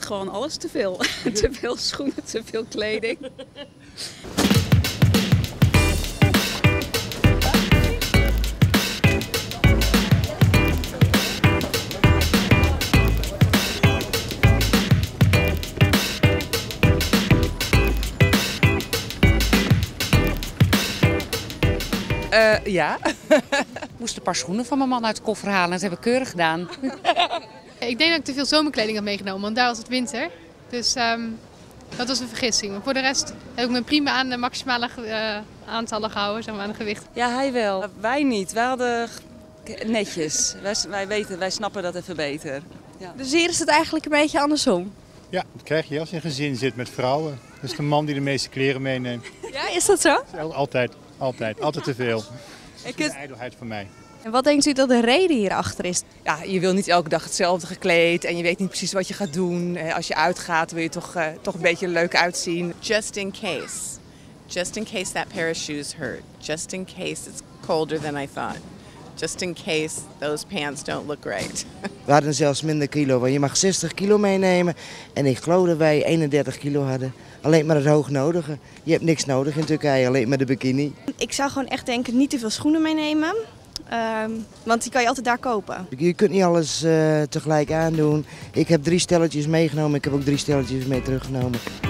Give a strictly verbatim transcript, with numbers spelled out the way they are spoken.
gewoon alles te veel. Te veel schoenen, te veel kleding. Uh, ja, ik moest een paar schoenen van mijn man uit de koffer halen en dat heb ik keurig gedaan. Ik denk dat ik te veel zomerkleding had meegenomen, want daar was het winter. Dus um, dat was een vergissing. Maar voor de rest heb ik me prima aan de maximale uh, aantallen gehouden, zeg maar, aan het gewicht. Ja, hij wel. Wij niet. Wij hadden netjes. Wij, wij weten, wij snappen dat even beter. Ja. Dus hier is het eigenlijk een beetje andersom? Ja, dat krijg je als je in een gezin zit met vrouwen. Dat is de man die de meeste kleren meeneemt. Ja, is dat zo? Altijd, altijd, altijd te veel. Dat is het... de ijdelheid van mij. En wat denkt u dat de reden hierachter is? Ja, je wil niet elke dag hetzelfde gekleed en je weet niet precies wat je gaat doen. Als je uitgaat wil je toch, uh, toch een beetje leuk uitzien. Just in case. Just in case that pair of shoes hurt. Just in case it's colder than I thought. Just in case those pants don't look right. We hadden zelfs minder kilo, want je mag zestig kilo meenemen. En ik geloof dat wij eenendertig kilo hadden. Alleen maar het hoognodige. Je hebt niks nodig in Turkije, alleen maar de bikini. Ik zou gewoon echt denken niet te veel schoenen meenemen. Um, want die kan je altijd daar kopen. Je kunt niet alles uh, tegelijk aandoen. Ik heb drie stelletjes meegenomen, ik heb ook drie stelletjes mee teruggenomen.